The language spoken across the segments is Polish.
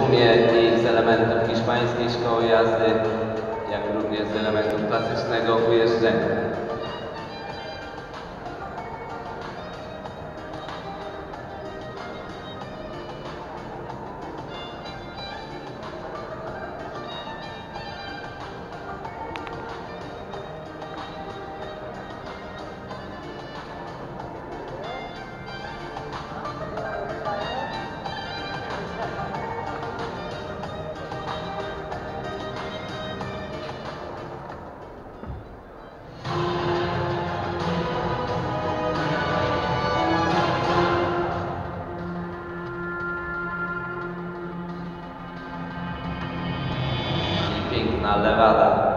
dumie i z elementów hiszpańskiej szkoły jazdy, jak również z elementów klasycznego ujeżdżenia. Piękna lewada.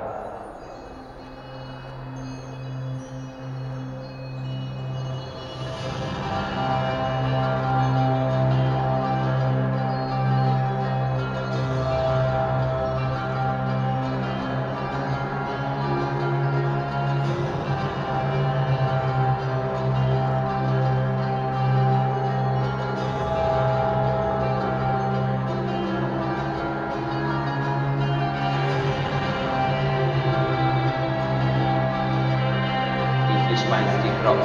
Hiszpański krok.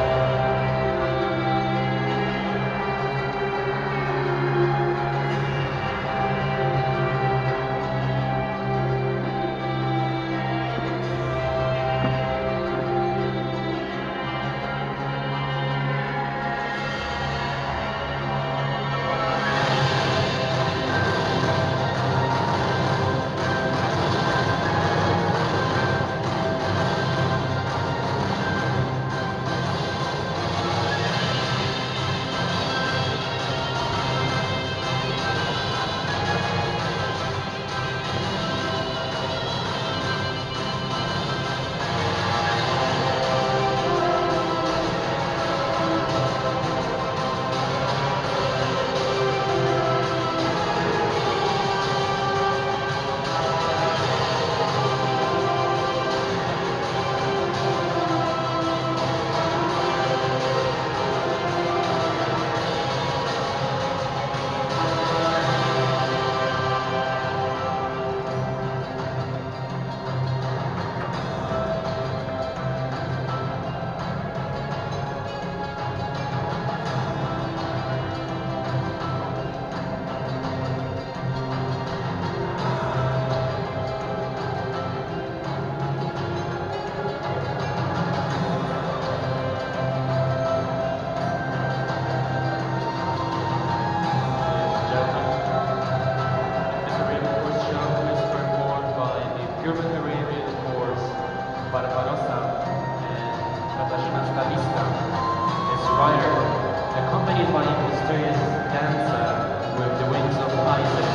Accompanied by a mysterious dancer with the wings of Isis.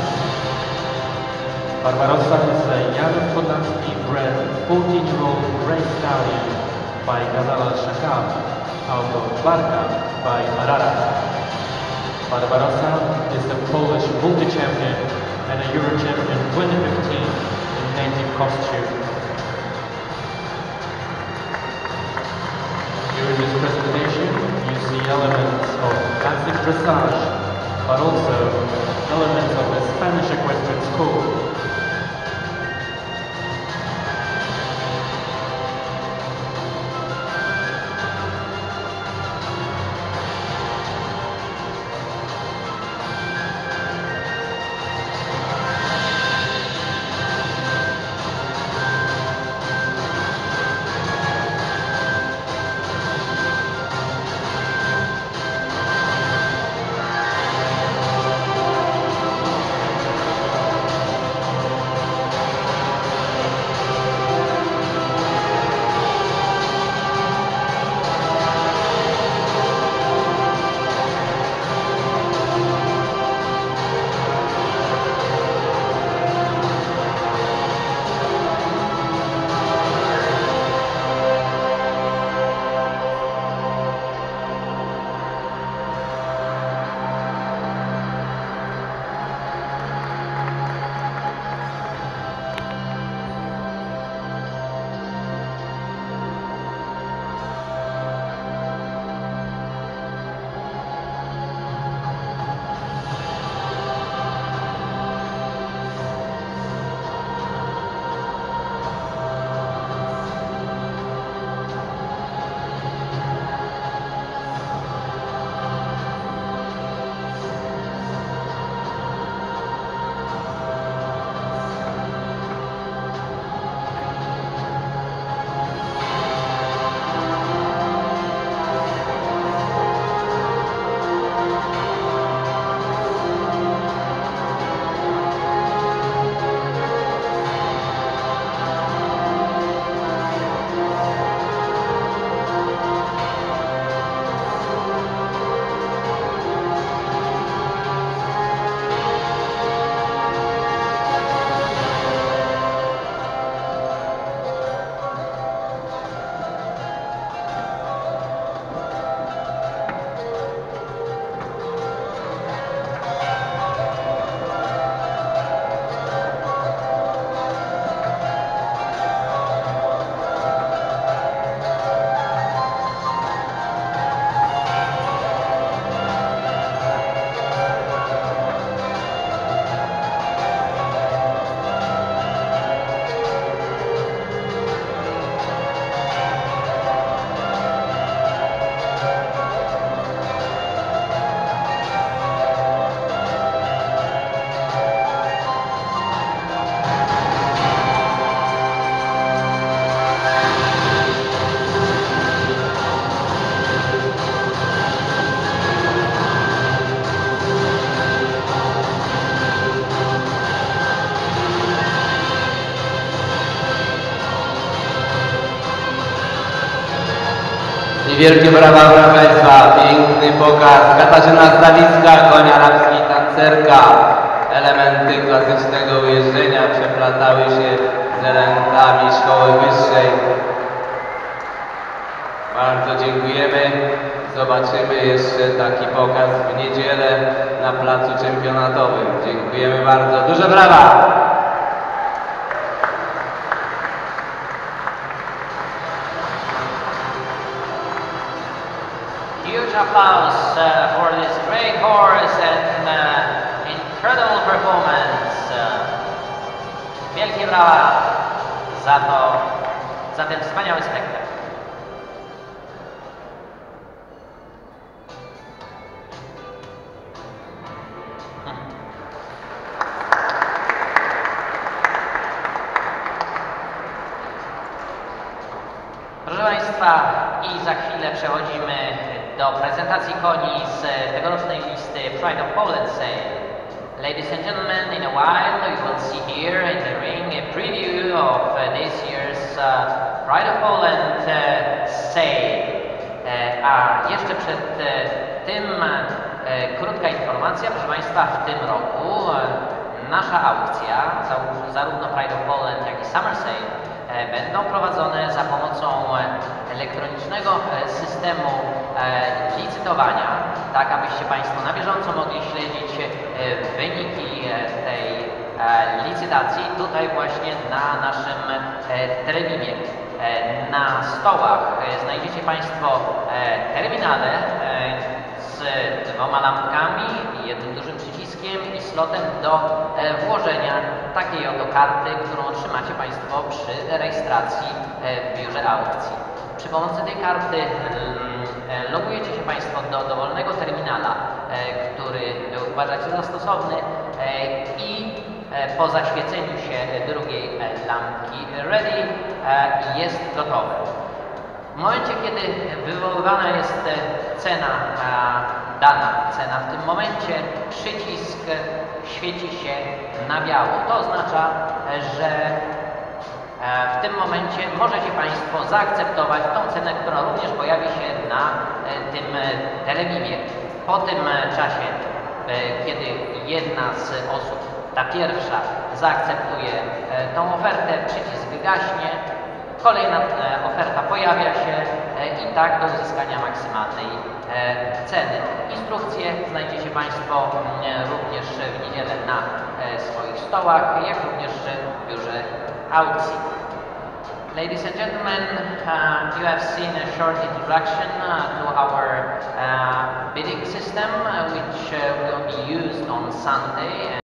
Barbarossa is a young Podlaski bred 14-year-old gray stallion by Gazal al-Shakab out of Barka by Ararat. Barbarossa is the Polish multi-champion and a Euro champion 2015 in native costume. During this presentation, you see elements of classic dressage, but also elements of the Spanish equestrian school. I wielkie brawa, proszę Państwa, piękny pokaz. Katarzyna Stawicka, koń arabski, tancerka. Elementy klasycznego ujeżdżenia przeplatały się z elementami szkoły wyższej. Bardzo dziękujemy. Zobaczymy jeszcze taki pokaz w niedzielę na placu czempionatowym. Dziękujemy bardzo. Duże brawa! Huge applause for this great horse and incredible performance. Wielkie brawa za ten wspaniały spektakl. Proszę Państwa, i za chwilę przechodzimy do prezentacji koni z tegorocznej listy Pride of Poland Sale. Ladies and gentlemen, in a while you will see here in the ring a preview of this year's Pride of Poland Sale. A jeszcze przed tym krótka informacja, proszę Państwa, w tym roku nasza aukcja, zarówno Pride of Poland, jak i Summer Sale, będą prowadzone za pomocą elektronicznego systemu licytowania, tak abyście Państwo na bieżąco mogli śledzić wyniki tej licytacji tutaj właśnie na naszym telebimie. Na stołach znajdziecie Państwo terminale z dwoma lampkami, jednym dużym przyciskiem i slotem do włożenia takiej oto karty, którą otrzymacie Państwo przy rejestracji w biurze aukcji. Przy pomocy tej karty logujecie się Państwo do dowolnego terminala, który uważacie za stosowny i po zaświeceniu się drugiej lampki ready jest gotowe. W momencie, kiedy wywoływana jest cena, dana cena, w tym momencie przycisk świeci się na biało. To oznacza, że w tym momencie możecie Państwo zaakceptować tą cenę, która również pojawi się na tym telebimie. Po tym czasie, kiedy jedna z osób, ta pierwsza, zaakceptuje tą ofertę, przycisk gaśnie, kolejna oferta pojawia się i tak do uzyskania maksymalnej ceny. Instrukcje znajdziecie Państwo również w niedzielę na swoich stołach, jak również w biurze aukcji. Ladies and gentlemen, you have seen a short introduction to our bidding system, which will be used on Sunday.